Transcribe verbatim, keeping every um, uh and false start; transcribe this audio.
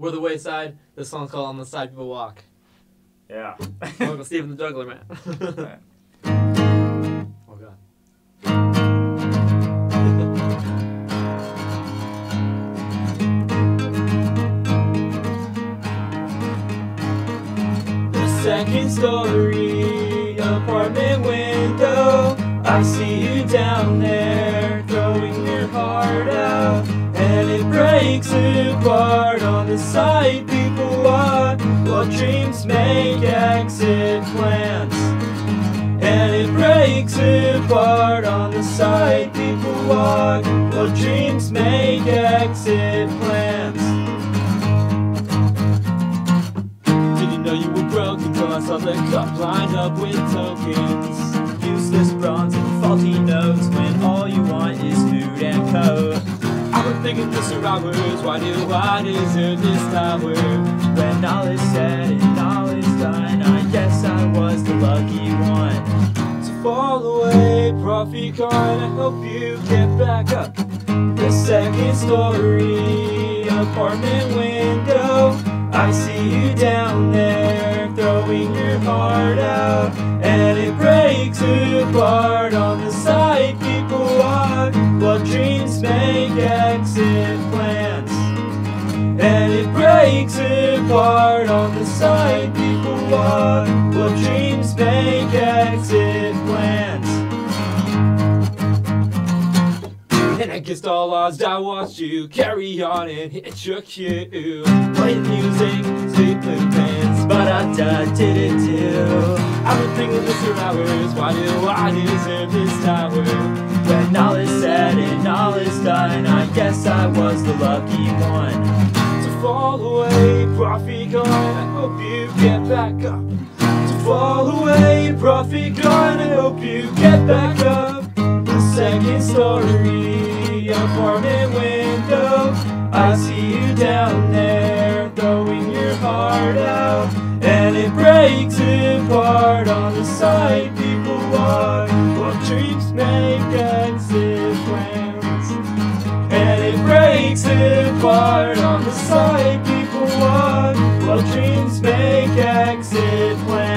We're the Wayside. This song's called On the Side People Walk. Yeah. Uncle Stephen the Juggler, man. Right. Oh, God. The second story apartment window, I see you down there throwing your heart out, and it breaks apart on the side people walk while dreams make exit plans. And it breaks apart on the side people walk while dreams make exit plans. Did you know you were broken till I saw the cup lined up with tokens? Useless bronze and faulty notes when all you want is food and coke. I've been thinking this for hours, why do I deserve this tower? When all is said and all is done, I guess I was the lucky one. So fall away, Prophet Con, I hope you get back up. The second story apartment window, I see you down there throwing your heart out, and it breaks apart on the side people walk while dreams make exit plans. And it breaks apart on the side people walk while dreams make exit plans. And against all odds I watched you carry on and hit your cue. Play the music, sweet blue pins, but I did it too. I've been thinking this for hours, why do I deserve this tower? When all is said and all is done, I guess I was the lucky one. To fall away, Prophet Con, I hope you get back up. To fall away, Prophet Con, I hope you get back up. The second story apartment window, I see you down there throwing your heart out, and it breaks apart on the side people walk while dreams make exit plans. And it breaks apart on the side people walk while dreams make exit plans.